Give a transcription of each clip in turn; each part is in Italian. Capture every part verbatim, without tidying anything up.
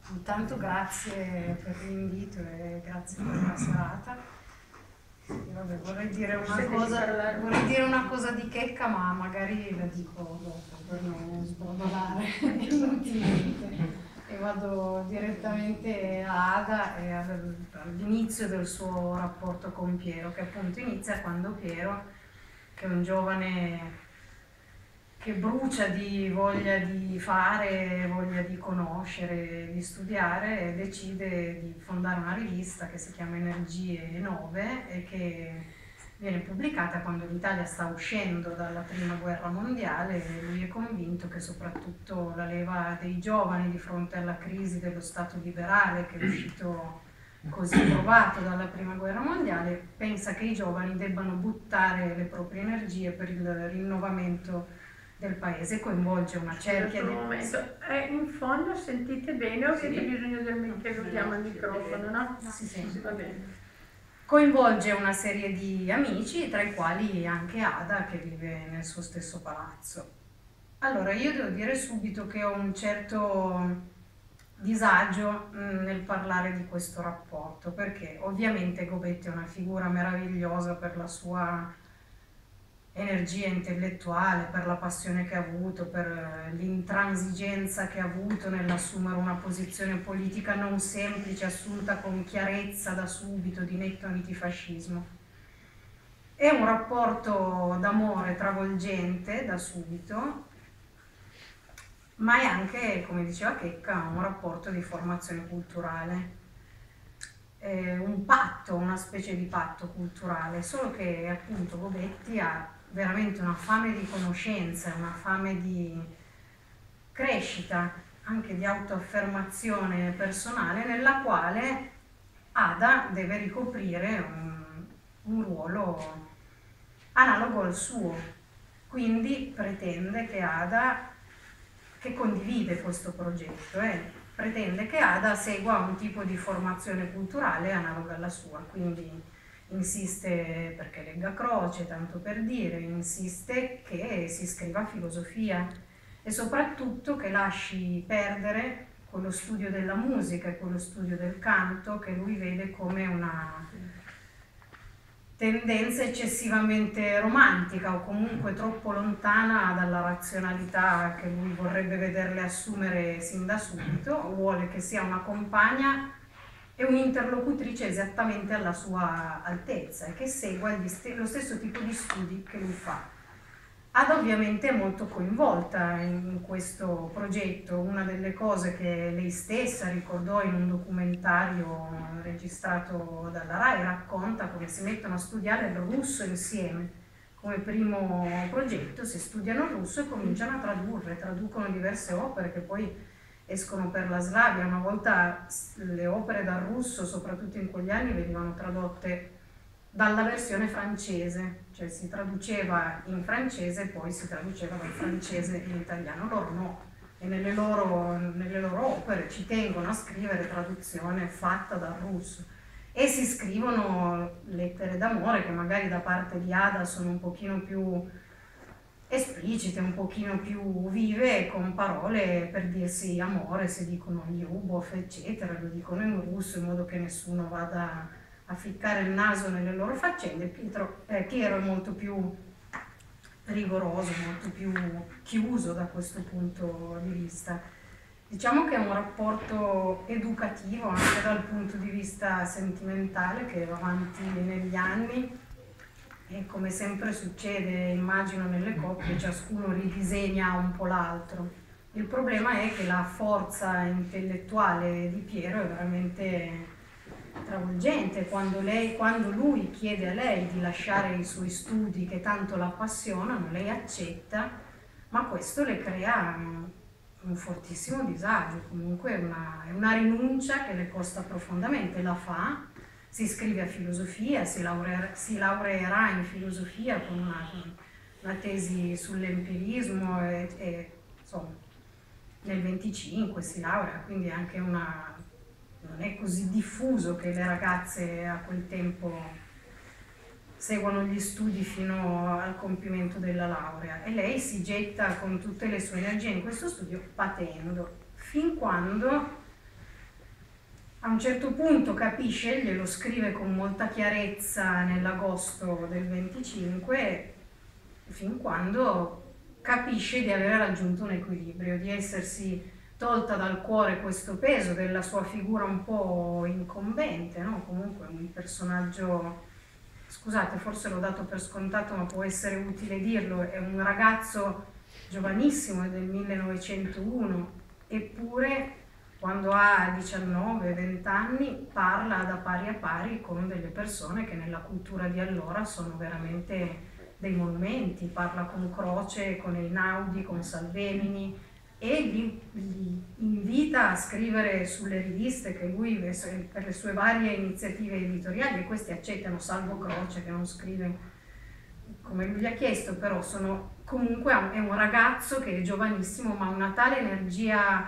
Intanto grazie per l'invito e grazie per la serata. E vabbè, vorrei dire una cosa, vorrei dire una cosa di checca, ma magari la dico dopo per non sbordolare inutilmente. E vado direttamente a Ada e all'inizio del suo rapporto con Piero, che appunto inizia quando Piero, che è un giovane che brucia di voglia di fare, voglia di conoscere, di studiare, decide di fondare una rivista che si chiama Energie nove e che viene pubblicata quando l'Italia sta uscendo dalla prima guerra mondiale e lui è convinto che soprattutto la leva dei giovani di fronte alla crisi dello Stato liberale che è uscito così provato dalla prima guerra mondiale, pensa che i giovani debbano buttare le proprie energie per il rinnovamento del paese, coinvolge una cerchia di... di... momento, eh, in fondo sentite bene o avete sì. bisogno del che usiamo il microfono, no? Sì, sì, sì, va bene. Coinvolge una serie di amici, tra i quali anche Ada, che vive nel suo stesso palazzo. Allora, io devo dire subito che ho un certo disagio mh, nel parlare di questo rapporto, perché ovviamente Gobetti è una figura meravigliosa per la sua energia intellettuale, per la passione che ha avuto, per l'intransigenza che ha avuto nell'assumere una posizione politica non semplice, assunta con chiarezza da subito, di netto antifascismo. È un rapporto d'amore travolgente da subito, ma è anche, come diceva Checca, un rapporto di formazione culturale. È un patto, una specie di patto culturale, solo che appunto Gobetti ha veramente una fame di conoscenza, una fame di crescita, anche di autoaffermazione personale, nella quale Ada deve ricoprire un, un ruolo analogo al suo. Quindi pretende che Ada, che condivide questo progetto, eh, pretende che Ada segua un tipo di formazione culturale analoga alla sua, quindi insiste perché legga Croce, tanto per dire, insiste che si iscriva a filosofia e soprattutto che lasci perdere quello studio della musica e quello studio del canto che lui vede come una tendenza eccessivamente romantica o comunque troppo lontana dalla razionalità che lui vorrebbe vederle assumere sin da subito, vuole che sia una compagna è un'interlocutrice esattamente alla sua altezza e che segua gli st- lo stesso tipo di studi che lui fa. Ada ovviamente è molto coinvolta in questo progetto, una delle cose che lei stessa ricordò in un documentario registrato dalla RAI racconta come si mettono a studiare il russo insieme. Come primo progetto si studiano il russo e cominciano a tradurre, traducono diverse opere che poi escono per la Slavia. Una volta le opere dal russo, soprattutto in quegli anni, venivano tradotte dalla versione francese, cioè si traduceva in francese e poi si traduceva dal francese in italiano. Loro no, e nelle loro, nelle loro opere ci tengono a scrivere traduzione fatta dal russo e si scrivono lettere d'amore che magari da parte di Ada sono un pochino più esplicite, un pochino più vive, con parole per dirsi amore, si dicono Lyubov, eccetera, lo dicono in russo in modo che nessuno vada a ficcare il naso nelle loro faccende. Pietro, eh, Piero è molto più rigoroso, molto più chiuso da questo punto di vista. Diciamo che è un rapporto educativo anche dal punto di vista sentimentale che va avanti negli anni. E come sempre succede, immagino, nelle coppie, ciascuno ridisegna un po' l'altro. Il problema è che la forza intellettuale di Piero è veramente travolgente. Quando, lei, quando lui chiede a lei di lasciare i suoi studi che tanto l'appassionano, lei accetta, ma questo le crea un, un fortissimo disagio. Comunque è una, è una rinuncia che le costa profondamente, la fa. Si iscrive a filosofia, si, laureerà, si laureerà in filosofia con una, una tesi sull'empirismo e, e insomma nel venticinque si laurea, quindi anche una, non è così diffuso che le ragazze a quel tempo seguono gli studi fino al compimento della laurea e lei si getta con tutte le sue energie in questo studio patendo, fin quando A un certo punto capisce, glielo scrive con molta chiarezza nell'agosto del venticinque, fin quando capisce di aver raggiunto un equilibrio, di essersi tolta dal cuore questo peso della sua figura un po' incombente, no? Comunque un personaggio, scusate, forse l'ho dato per scontato, ma può essere utile dirlo, è un ragazzo giovanissimo, è del millenovecentouno, eppure quando ha diciannove venti anni parla da pari a pari con delle persone che nella cultura di allora sono veramente dei monumenti, parla con Croce, con Einaudi, con Salvemini, e li, li invita a scrivere sulle riviste che lui per le sue varie iniziative editoriali, e questi accettano, salvo Croce che non scrive come lui gli ha chiesto, però sono comunque è un ragazzo che è giovanissimo ma ha una tale energia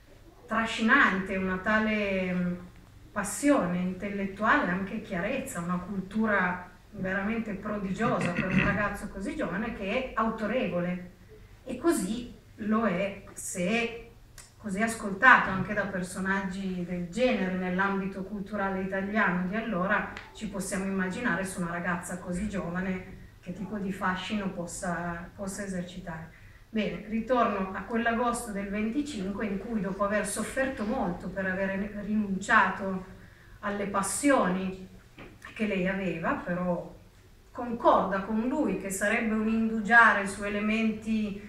trascinante, una tale passione intellettuale, anche chiarezza, una cultura veramente prodigiosa per un ragazzo così giovane, che è autorevole, e così lo è se è così ascoltato anche da personaggi del genere nell'ambito culturale italiano di allora. Ci possiamo immaginare su una ragazza così giovane che tipo di fascino possa, possa esercitare. Bene, ritorno a quell'agosto del venticinque in cui, dopo aver sofferto molto per aver rinunciato alle passioni che lei aveva, però concorda con lui che sarebbe un indugiare su elementi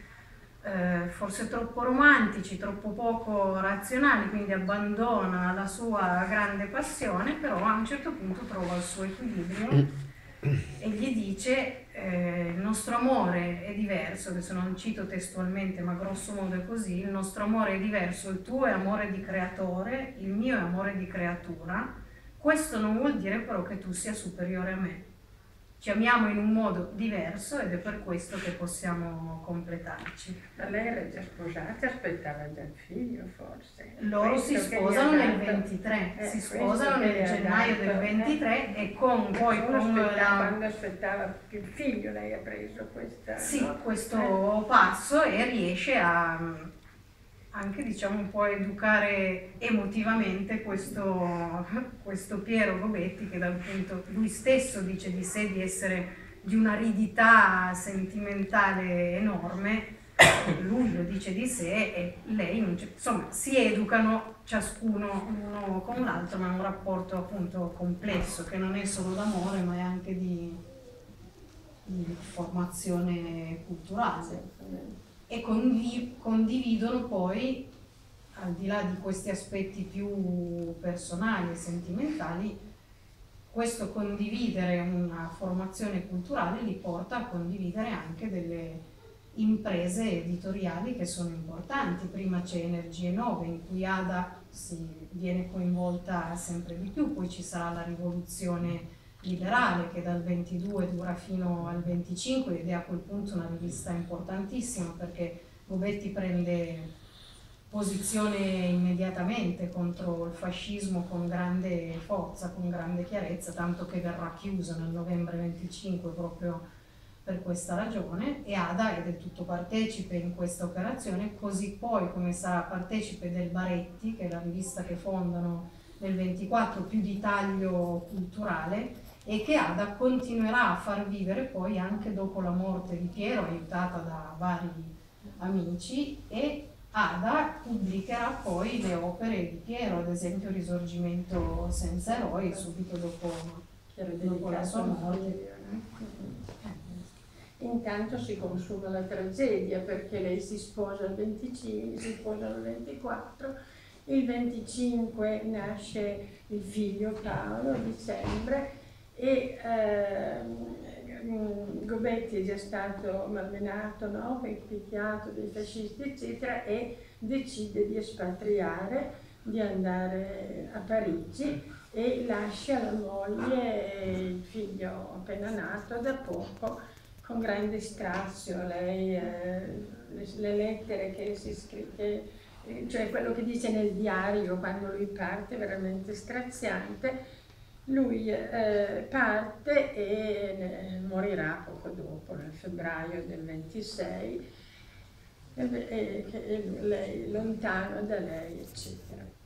eh, forse troppo romantici, troppo poco razionali, quindi abbandona la sua grande passione, però a un certo punto trova il suo equilibrio e gli dice eh, il nostro amore è diverso, adesso non cito testualmente ma grosso modo è così, il nostro amore è diverso, il tuo è amore di creatore, il mio è amore di creatura, questo non vuol dire però che tu sia superiore a me, ci amiamo in un modo diverso ed è per questo che possiamo completarci. Ma lei era già sposata, aspettava già il figlio forse? Loro si sposano nel ventitré, eh, si sposano nel gennaio del ventitré eh. E con poi con la... quando aspettava il figlio lei ha preso questa, sì, no? questo eh. passo, e riesce a anche, diciamo, un po' educare emotivamente questo, questo Piero Gobetti, che dal punto, lui stesso dice di sé di essere di una aridità sentimentale enorme, lui lo dice di sé e lei, insomma, si educano ciascuno uno con l'altro, ma è un rapporto appunto complesso, che non è solo d'amore ma è anche di, di formazione culturale. E condividono poi, al di là di questi aspetti più personali e sentimentali, questo condividere una formazione culturale li porta a condividere anche delle imprese editoriali che sono importanti. Prima c'è Energie Nove, in cui Ada si viene coinvolta sempre di più, poi ci sarà la rivoluzione liberale che dal ventidue dura fino al venticinque ed è a quel punto una rivista importantissima, perché Gobetti prende posizione immediatamente contro il fascismo con grande forza, con grande chiarezza, tanto che verrà chiuso nel novembre venticinque proprio per questa ragione, e Ada è del tutto partecipe in questa operazione, così poi come sarà partecipe del Baretti, che è la rivista che fondano nel ventiquattro, più di taglio culturale, e che Ada continuerà a far vivere poi anche dopo la morte di Piero, aiutata da vari amici, e Ada pubblicherà poi le opere di Piero, ad esempio Risorgimento senza eroi, subito dopo, dopo la sua morte. Intanto si consuma la tragedia, perché lei si sposa il venticinque, si sposa il ventiquattro, il venticinque nasce il figlio Paolo a dicembre, e eh, Gobetti è già stato malmenato, no? Picchiato dai fascisti eccetera, e decide di espatriare, di andare a Parigi, e lascia la moglie e il figlio appena nato da poco con grande strazio. Lei, eh, le, le lettere che si scrive, cioè quello che dice nel diario quando lui parte, è veramente straziante. Lui eh, parte e eh, morirà poco dopo, nel febbraio del ventisei, e, e, e lei lontano da lei, eccetera.